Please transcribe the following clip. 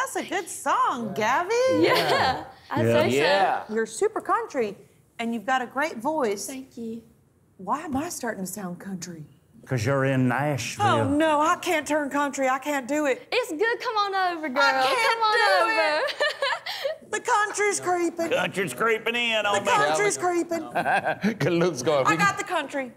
That's a good song, Gabby. Yeah. I'd say so. You're super country, and you've got a great voice. Thank you. Why am I starting to sound country? Because you're in Nashville. Oh, no, I can't turn country. I can't do it. It's good. Come on over, girl. I can't Come on over. The country's creeping. Country's creeping in on The country's creeping. Luke's going. I got the country.